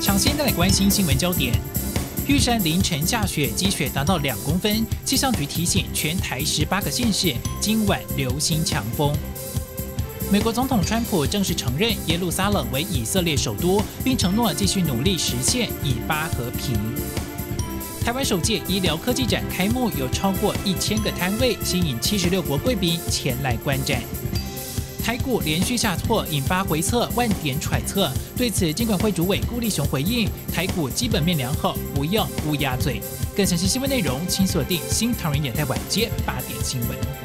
抢先带来关心新闻焦点。玉山凌晨下雪，积雪达到2公分，气象局提醒全台18个县市今晚流星强风。美国总统川普正式承认耶路撒冷为以色列首都，并承诺继续努力实现以巴和平。台湾首届医疗科技展开幕，有超过1000个摊位，吸引76国贵宾前来观展。台股连续下挫，引发回测万点揣测。对此，金管会主委顾立雄回应：台股基本面良好，不用乌鸦嘴。更详细新闻内容，请锁定新唐人亚太晚间8点新闻。